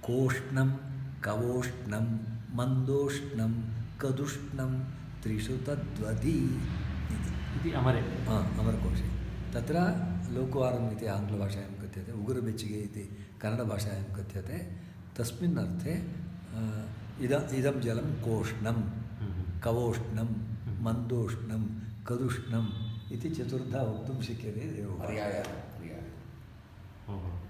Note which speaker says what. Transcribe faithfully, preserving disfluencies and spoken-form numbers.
Speaker 1: ಕೋಷ್ಣಂ ಕವೋಷ್ಣಂ ಮಂದೋಷ್ಣಂ ಕದುಷ್ಣಂ ತ್ರಿಷು ತದ್ವದಿ
Speaker 2: इति अमरे
Speaker 1: अमरकोशे तत्र लोकवारम् इति आङ्ग्लभाषायां कथ्यते उगुरबेच्चिगे इति कन्नडभाषायां कथ्यते तस्मिन् अर्थे इद इदं जलं कोष्णं कवोष्णं मन्दोष्णं कदुष्णम् इति चतुर्धा वक्तुं शक्यते देववाक्ये।